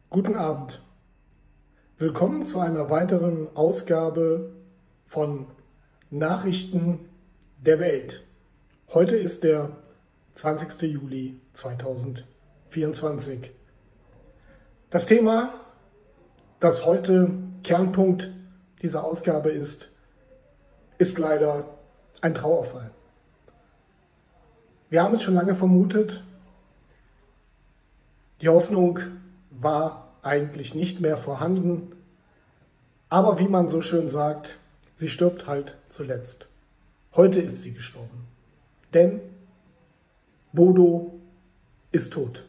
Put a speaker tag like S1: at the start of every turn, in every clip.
S1: Guten Abend. Willkommen zu einer weiteren Ausgabe von Nachrichten der Welt. Heute ist der 20. Juli 2024. Das Thema, das heute Kernpunkt dieser Ausgabe ist leider ein Trauerfall. Wir haben es schon lange vermutet. Die Hoffnung war eigentlich nicht mehr vorhanden. Aber wie man so schön sagt, sie stirbt halt zuletzt. Heute ist sie gestorben. Denn Bodo ist tot.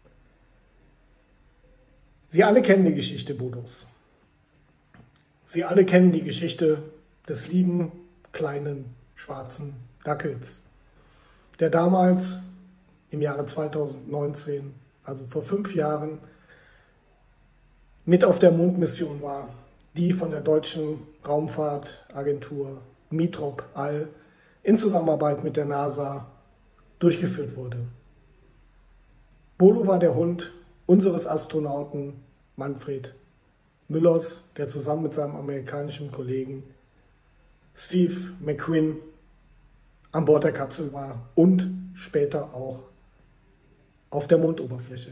S1: Sie alle kennen die Geschichte Bodos. Sie alle kennen die Geschichte des lieben, kleinen, schwarzen Dackels, der damals im Jahre 2019, also vor 5 Jahren, mit auf der Mondmission war, die von der deutschen Raumfahrtagentur Mitrop All in Zusammenarbeit mit der NASA durchgeführt wurde. Bodo war der Hund unseres Astronauten Manfred Müllers, der zusammen mit seinem amerikanischen Kollegen Steve McQueen an Bord der Kapsel war und später auch auf der Mondoberfläche.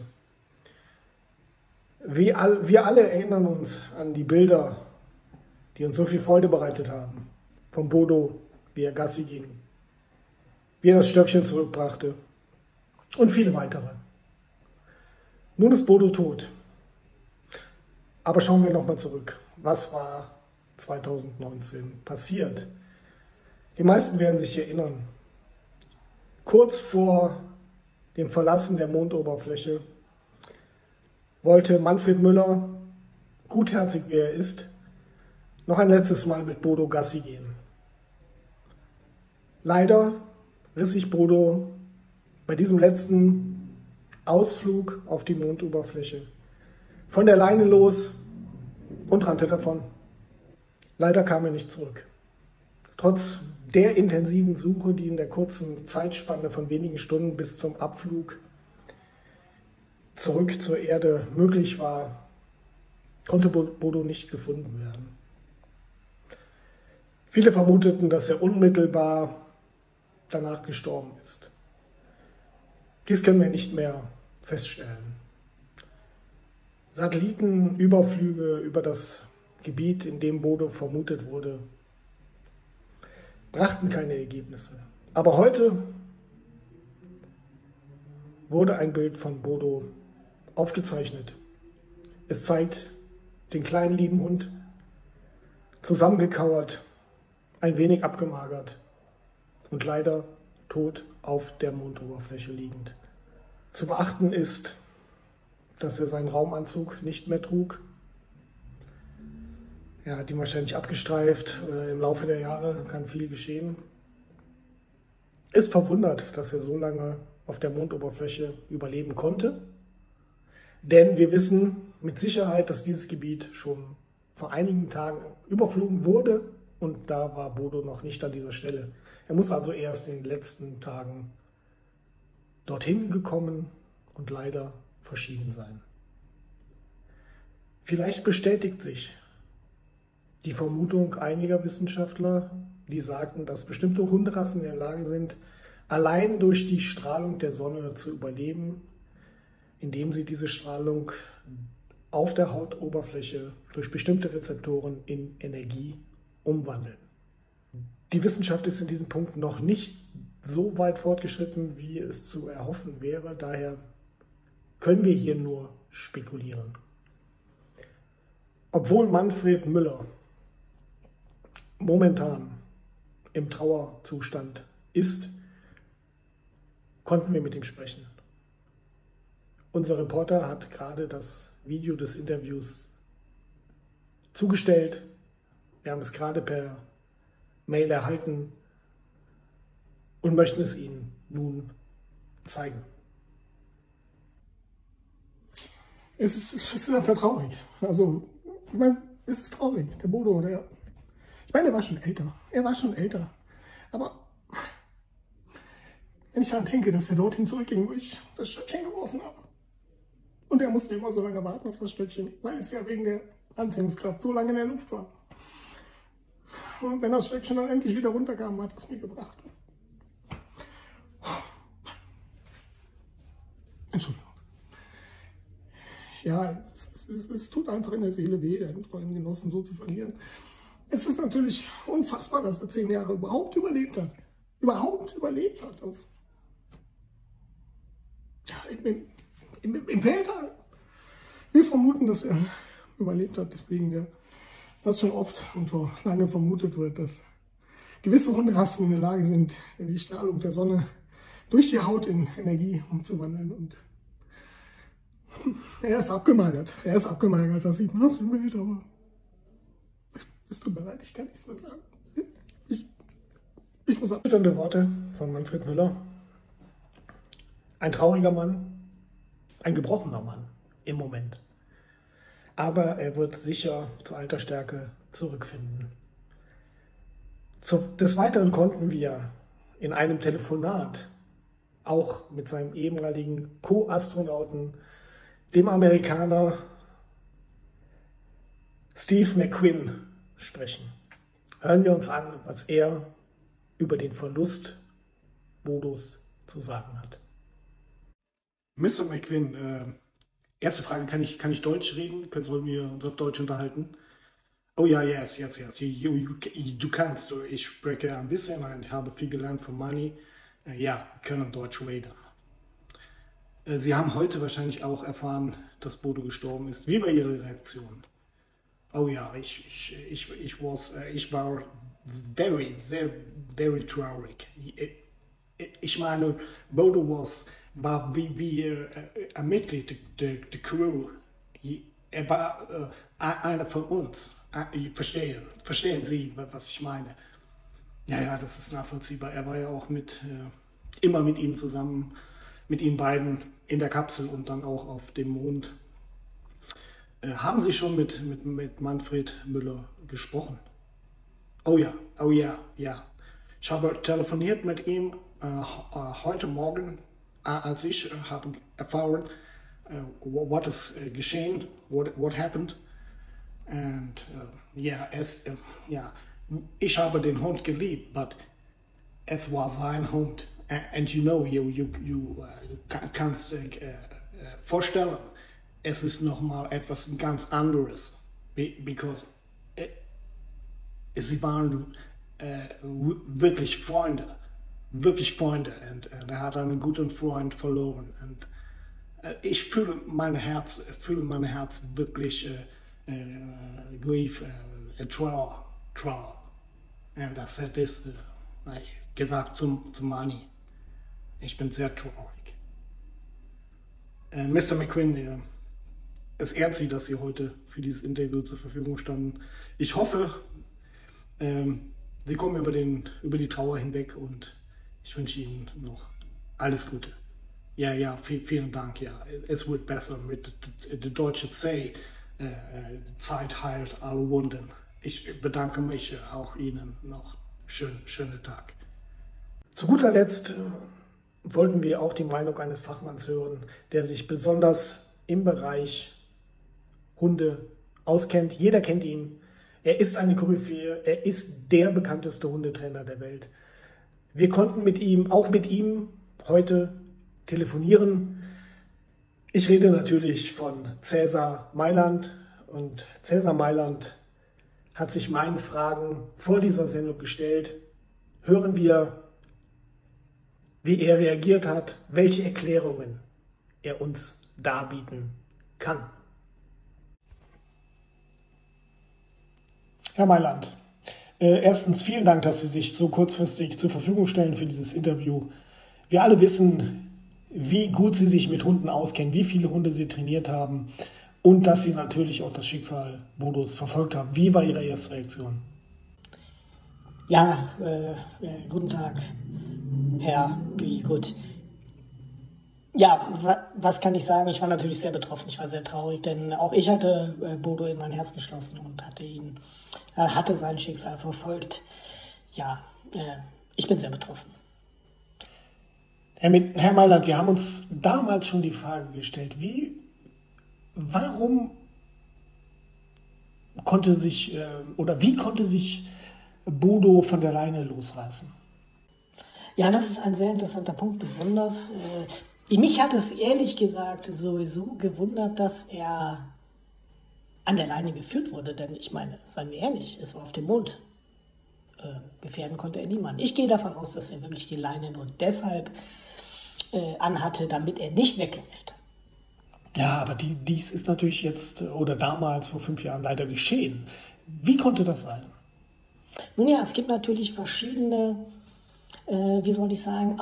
S1: Wir alle erinnern uns an die Bilder, die uns so viel Freude bereitet haben, von Bodo, wie er Gassi ging, wie er das Stöckchen zurückbrachte und viele weitere. Nun ist Bodo tot. Aber schauen wir nochmal zurück. Was war 2019 passiert? Die meisten werden sich erinnern. Kurz vor dem Verlassen der Mondoberfläche wollte Manfred Müller, gutherzig wie er ist, noch ein letztes Mal mit Bodo Gassi gehen. Leider riss sich Bodo bei diesem letzten Ausflug auf die Mondoberfläche von der Leine los und rannte davon. Leider kam er nicht zurück. Trotz der intensiven Suche, die in der kurzen Zeitspanne von wenigen Stunden bis zum Abflug zurück zur Erde möglich war, konnte Bodo nicht gefunden werden. Viele vermuteten, dass er unmittelbar danach gestorben ist. Dies können wir nicht mehr feststellen. Satellitenüberflüge über das Gebiet, in dem Bodo vermutet wurde, brachten keine Ergebnisse. Aber heute wurde ein Bild von Bodo aufgezeichnet. Es zeigt den kleinen lieben Hund, zusammengekauert, ein wenig abgemagert und leider tot auf der Mondoberfläche liegend. Zu beachten ist, dass er seinen Raumanzug nicht mehr trug. Er hat ihn wahrscheinlich abgestreift. Im Laufe der Jahre kann viel geschehen. Ist verwundert, dass er so lange auf der Mondoberfläche überleben konnte. Denn wir wissen mit Sicherheit, dass dieses Gebiet schon vor einigen Tagen überflogen wurde und da war Bodo noch nicht an dieser Stelle. Er muss also erst in den letzten Tagen dorthin gekommen und leider verschieden sein. Vielleicht bestätigt sich die Vermutung einiger Wissenschaftler, die sagten, dass bestimmte Hunderassen in der Lage sind, allein durch die Strahlung der Sonne zu überleben, indem sie diese Strahlung auf der Hautoberfläche durch bestimmte Rezeptoren in Energie umwandeln. Die Wissenschaft ist in diesem Punkt noch nicht so weit fortgeschritten, wie es zu erhoffen wäre. Daher können wir hier nur spekulieren. Obwohl Manfred Müller momentan im Trauerzustand ist, konnten wir mit ihm sprechen. Unser Reporter hat gerade das Video des Interviews zugestellt. Wir haben es gerade per Mail erhalten und möchten es Ihnen nun zeigen. Es ist einfach traurig. Also, ich meine, es ist traurig. Der Bodo, ich meine, er war schon älter. Er war schon älter. Aber wenn ich daran denke, dass er dorthin zurückging, wo ich das Stöckchen geworfen habe, Und er musste immer so lange warten auf das Stöckchen, weil es ja wegen der Anziehungskraft so lange in der Luft war. Und wenn das Stöckchen dann endlich wieder runterkam, hat es mir gebracht. Entschuldigung. Ja, es tut einfach in der Seele weh, einen treuen Genossen so zu verlieren. Es ist natürlich unfassbar, dass er 10 Jahre überhaupt überlebt hat. Überhaupt überlebt hat. Im Weltall. Wir vermuten, dass er überlebt hat, wegen der, was schon oft und schon lange vermutet wird, dass gewisse Hunderassen in der Lage sind, die Strahlung der Sonne durch die Haut in Energie umzuwandeln. Und er ist abgemagert. Das sieht man auf dem Bild, aber es tut mir leid, ich kann nichts mehr sagen. Ich muss abständige Worte von Manfred Müller. Ein trauriger Mann, ein gebrochener Mann im Moment. Aber er wird sicher zur Altersstärke zurückfinden. Des Weiteren konnten wir in einem Telefonat auch mit seinem ehemaligen Co-Astronauten, dem Amerikaner Steve McQueen, sprechen. Hören wir uns an, was er über den Verlust Bodos zu sagen hat. Mr. McQueen, erste Frage, kann ich Deutsch reden? Sollen wir uns auf Deutsch unterhalten? Oh ja, yes. Du kannst. Ich spreche ein bisschen und habe viel gelernt von Manni. Ja, können Deutsch reden. Sie haben heute wahrscheinlich auch erfahren, dass Bodo gestorben ist. Wie war Ihre Reaktion? Oh ja, ich war very traurig. Ich meine, Bodo war wie ein Mitglied der Crew. Er war einer von uns. Verstehen Sie, was ich meine? Ja, das ist nachvollziehbar. Er war ja auch immer mit Ihnen zusammen, mit Ihnen beiden in der Kapsel und dann auch auf dem Mond. Haben Sie schon mit Manfred Müller gesprochen? Oh ja. Ich habe telefoniert mit ihm heute Morgen, als ich habe erfahren, what is geschehen, what happened. And ich habe den Hund geliebt, but es war sein Hund. And you know, you kannst vorstellen, es ist nochmal etwas ganz anderes, because sie waren wirklich Freunde, und er hat einen guten Freund verloren. Und ich fühle mein Herz wirklich grief, Trauer. Und das hat es gesagt zum Manni. Ich bin sehr traurig. Mr. McQueen, es ehrt Sie, dass Sie heute für dieses Interview zur Verfügung standen. Ich hoffe, Sie kommen über die Trauer hinweg und ich wünsche Ihnen noch alles Gute. Ja, vielen Dank. Ja, es wird besser. Der Deutsche say, Zeit heilt alle Wunden. Ich bedanke mich auch Ihnen noch. Schönen Tag. Zu guter Letzt wollten wir auch die Meinung eines Fachmanns hören, der sich besonders im Bereich Hunde auskennt. Jeder kennt ihn. Er ist eine Koryphäe. Er ist der bekannteste Hundetrainer der Welt. Wir konnten mit ihm heute telefonieren. Ich rede natürlich von Cäsar Mailand. Und Cäsar Mailand hat sich meinen Fragen vor dieser Sendung gestellt. Hören wir, wie er reagiert hat, welche Erklärungen er uns darbieten kann. Herr Mailand, erstens vielen Dank, dass Sie sich so kurzfristig zur Verfügung stellen für dieses Interview. Wir alle wissen, wie gut Sie sich mit Hunden auskennen, wie viele Hunde Sie trainiert haben und dass Sie natürlich auch das Schicksal Bodos verfolgt haben. Wie war Ihre erste Reaktion?
S2: Ja, guten Tag, Herr Gut. Ja, was kann ich sagen? Ich war natürlich sehr betroffen, ich war sehr traurig, denn auch ich hatte Bodo in mein Herz geschlossen und hatte sein Schicksal verfolgt. Ja, ich bin sehr betroffen.
S1: Herr Mailand, wir haben uns damals schon die Frage gestellt, wie Warum konnte sich, wie konnte sich Bodo von der Leine losreißen?
S2: Ja, das ist ein sehr interessanter Punkt, besonders. Mich hat es ehrlich gesagt sowieso gewundert, dass er an der Leine geführt wurde, denn ich meine, seien wir ehrlich, es war auf dem Mond. Gefährden konnte er niemanden. Ich gehe davon aus, dass er wirklich die Leine nur deshalb anhatte, damit er nicht wegläuft.
S1: Ja, aber dies ist natürlich jetzt oder damals vor 5 Jahren leider geschehen. Wie konnte das sein?
S2: Nun ja, es gibt natürlich verschiedene, wie soll ich sagen,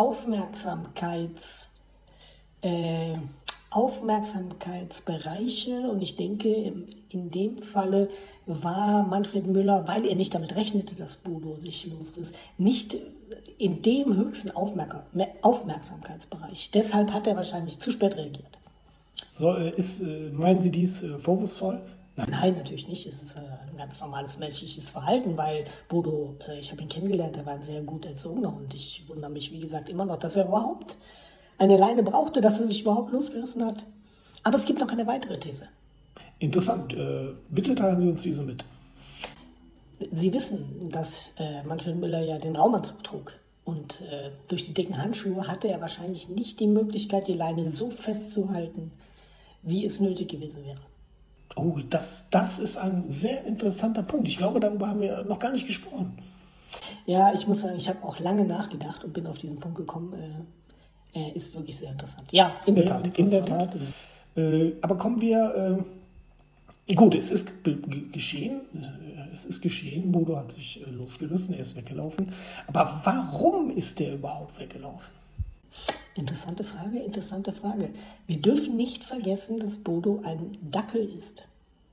S2: Aufmerksamkeitsbereiche, und ich denke, in dem Falle war Manfred Müller, weil er nicht damit rechnete, dass Bodo sich losriss, nicht in dem höchsten Aufmerksamkeitsbereich. Deshalb hat er wahrscheinlich zu spät reagiert.
S1: So, meinen Sie dies vorwurfsvoll?
S2: Nein, natürlich nicht. Es ist ein ganz normales menschliches Verhalten, weil Bodo, ich habe ihn kennengelernt, er war ein sehr gut erzogener Hund. Ich wundere mich, wie gesagt, immer noch, dass er überhaupt eine Leine brauchte, dass er sich überhaupt losgerissen hat. Aber es gibt noch eine weitere These.
S1: Interessant. Bitte teilen Sie uns diese mit.
S2: Sie wissen, dass Manfred Müller ja den Raumanzug trug. Und durch die dicken Handschuhe hatte er wahrscheinlich nicht die Möglichkeit, die Leine so festzuhalten, wie es nötig gewesen wäre.
S1: Oh, das ist ein sehr interessanter Punkt. Ich glaube, darüber haben wir noch gar nicht gesprochen.
S2: Ja, ich muss sagen, ich habe auch lange nachgedacht und bin auf diesen Punkt gekommen. Ist wirklich sehr interessant. Ja, in der Tat.
S1: In der Tat. Aber kommen wir... Gut, es ist geschehen. Es ist geschehen. Bodo hat sich losgerissen, er ist weggelaufen. Aber warum ist er überhaupt weggelaufen?
S2: Interessante Frage. Wir dürfen nicht vergessen, dass Bodo ein Dackel ist.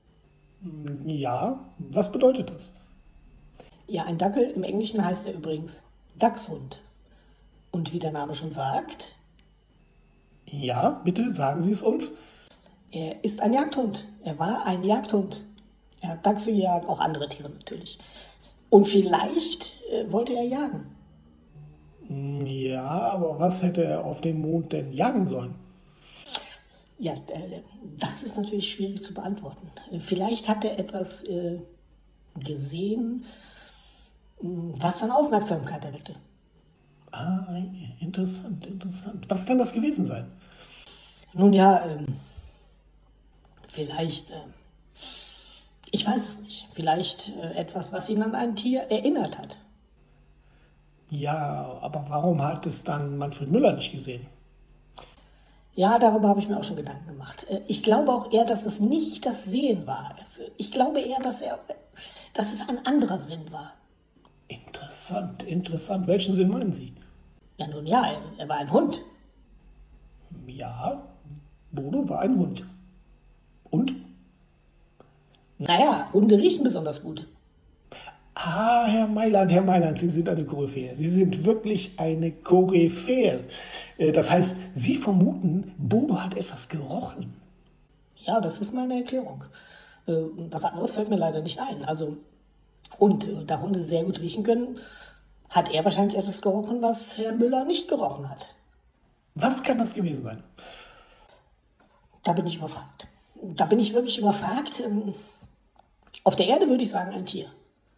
S1: Ja, was bedeutet das?
S2: Ja, ein Dackel im Englischen heißt er übrigens Dachshund. Und wie der Name schon sagt...
S1: Ja, bitte sagen Sie es uns.
S2: Er ist ein Jagdhund. Er war ein Jagdhund. Er hat Dachse gejagt, auch andere Tiere natürlich. Und vielleicht wollte er jagen.
S1: Ja, aber was hätte er auf dem Mond denn jagen sollen?
S2: Ja, das ist natürlich schwierig zu beantworten. Vielleicht hat er etwas gesehen, was seine Aufmerksamkeit erweckte.
S1: Ah, interessant. Was kann das gewesen sein?
S2: Nun ja, vielleicht, ich weiß es nicht, vielleicht etwas, was ihn an ein Tier erinnert hat.
S1: Ja, aber warum hat es dann Manfred Müller nicht gesehen?
S2: Ja, darüber habe ich mir auch schon Gedanken gemacht. Ich glaube auch eher, dass es nicht das Sehen war. Ich glaube eher, dass es ein anderer Sinn war.
S1: Interessant. Welchen Sinn meinen Sie?
S2: Ja, nun ja, er war ein Hund.
S1: Ja, Bodo war ein Hund. Und?
S2: Naja, Hunde riechen besonders gut.
S1: Ah, Herr Mailand, Sie sind eine Koryphäe. Sie sind wirklich eine Koryphäe. Das heißt, Sie vermuten, Bodo hat etwas gerochen.
S2: Ja, das ist meine Erklärung. Was anderes fällt mir leider nicht ein. Und da Hunde sehr gut riechen können, hat er wahrscheinlich etwas gerochen, was Herr Müller nicht gerochen hat.
S1: Was kann das gewesen sein?
S2: Da bin ich überfragt. Da bin ich wirklich überfragt. Auf der Erde würde ich sagen, ein Tier.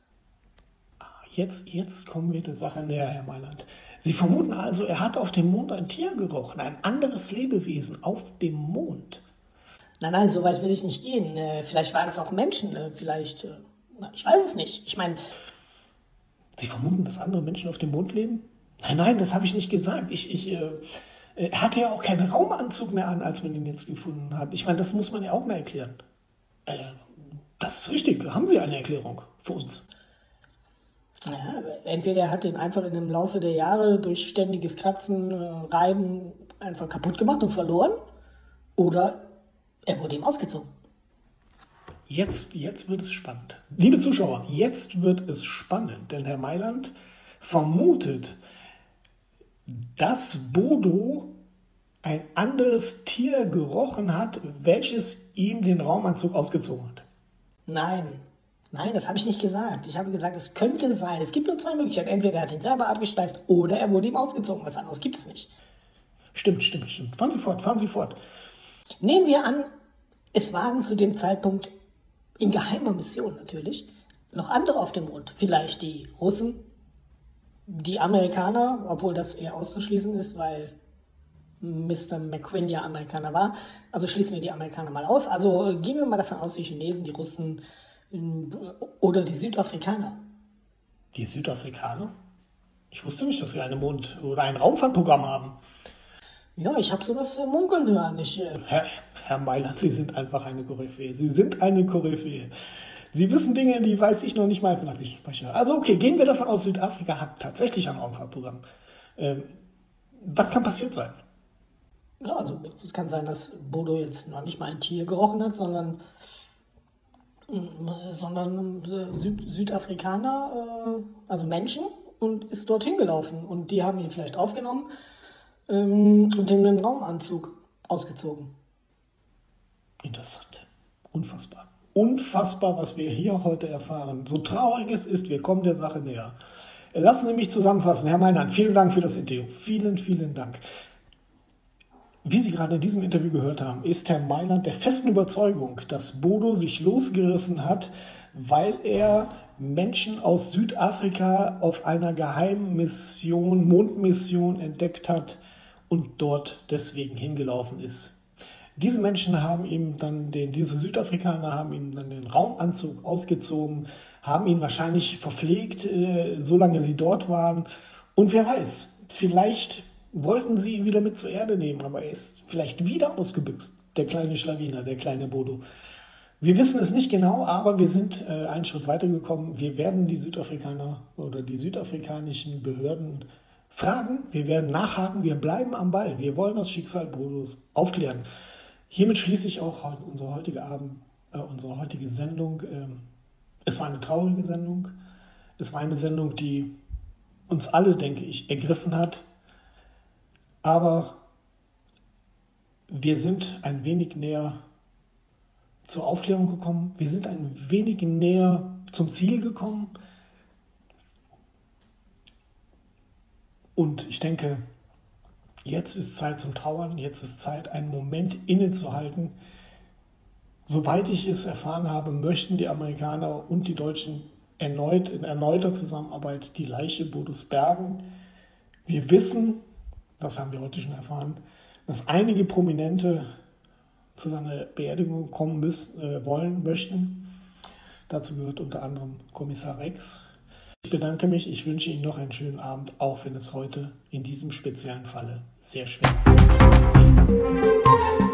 S1: Jetzt kommen wir der Sache näher, Herr Mailand. Sie vermuten also, er hat auf dem Mond ein Tier gerochen, ein anderes Lebewesen auf dem Mond.
S2: Nein, so weit will ich nicht gehen. Vielleicht waren es auch Menschen, vielleicht, ich weiß es nicht. Ich meine...
S1: Sie vermuten, dass andere Menschen auf dem Mond leben? Nein, das habe ich nicht gesagt. Er hatte ja auch keinen Raumanzug mehr an, als man ihn jetzt gefunden hat. Ich meine, das muss man ja auch mal erklären. Das ist richtig. Haben Sie eine Erklärung für uns?
S2: Ja, entweder er hat ihn einfach in dem Laufe der Jahre durch ständiges Kratzen, Reiben einfach kaputt gemacht und verloren, oder er wurde ihm ausgezogen.
S1: Jetzt wird es spannend. Liebe Zuschauer, jetzt wird es spannend, denn Herr Mailand vermutet, dass Bodo ein anderes Tier gerochen hat, welches ihm den Raumanzug ausgezogen hat.
S2: Nein, das habe ich nicht gesagt. Ich habe gesagt, es könnte sein. Es gibt nur zwei Möglichkeiten. Entweder er hat ihn selber abgestreift oder er wurde ihm ausgezogen. Was anderes gibt es nicht.
S1: Stimmt. Fahren Sie fort.
S2: Nehmen wir an, Es waren zu dem Zeitpunkt in geheimer Mission natürlich noch andere auf dem Mond. Vielleicht die Russen, die Amerikaner, obwohl das eher auszuschließen ist, weil Mr. McQueen ja Amerikaner war. Also schließen wir die Amerikaner mal aus. Also gehen wir mal davon aus, die Chinesen, die Russen oder die Südafrikaner.
S1: Die Südafrikaner? Ich wusste nicht, dass sie eine Mond- oder ein Raumfahrtprogramm haben.
S2: Ja, ich habe sowas munkeln hören.
S1: Herr Mailand, Sie sind einfach eine Koryphäe. Sie sind eine Koryphäe. Sie wissen Dinge, die weiß ich noch nicht mal als Nachrichtensprecher. Also okay, gehen wir davon aus, Südafrika hat tatsächlich ein Raumfahrtprogramm. Was kann passiert sein?
S2: Ja, also es kann sein, dass Bodo jetzt noch nicht mal ein Tier gerochen hat, sondern Südafrikaner, also Menschen, und ist dorthin gelaufen. Und die haben ihn vielleicht aufgenommen und in den Raumanzug ausgezogen.
S1: Interessant. Unfassbar. Unfassbar, was wir hier heute erfahren. So traurig es ist, wir kommen der Sache näher. Lassen Sie mich zusammenfassen. Herr Mailand, vielen Dank für das Interview. Vielen, vielen Dank. Wie Sie gerade in diesem Interview gehört haben, ist Herr Mailand der festen Überzeugung, dass Bodo sich losgerissen hat, weil er Menschen aus Südafrika auf einer geheimen Mission, Mondmission entdeckt hat und dort deswegen hingelaufen ist. Diese Menschen haben ihm dann, diese Südafrikaner haben ihm dann den Raumanzug ausgezogen, haben ihn wahrscheinlich verpflegt, solange sie dort waren. Und wer weiß, vielleicht wollten sie ihn wieder mit zur Erde nehmen, aber er ist vielleicht wieder ausgebüxt, der kleine Schlawiner, der kleine Bodo. Wir wissen es nicht genau, aber wir sind einen Schritt weitergekommen. Wir werden die Südafrikaner oder die südafrikanischen Behörden fragen, wir werden nachhaken, wir bleiben am Ball. Wir wollen das Schicksal Bodos aufklären. Hiermit schließe ich auch unsere heutige Sendung. Es war eine traurige Sendung. Es war eine Sendung, die uns alle, denke ich, ergriffen hat. Aber wir sind ein wenig näher zur Aufklärung gekommen. Wir sind ein wenig näher zum Ziel gekommen. Und ich denke, jetzt ist Zeit zum Trauern. Jetzt ist Zeit, einen Moment innezuhalten. Soweit ich es erfahren habe, möchten die Amerikaner und die Deutschen in erneuter Zusammenarbeit die Leiche Bodos bergen. Wir wissen, das haben wir heute schon erfahren, dass einige Prominente zu seiner Beerdigung kommen möchten. Dazu gehört unter anderem Kommissar Rex. Ich bedanke mich, ich wünsche Ihnen noch einen schönen Abend, auch wenn es heute in diesem speziellen Falle sehr schwer war.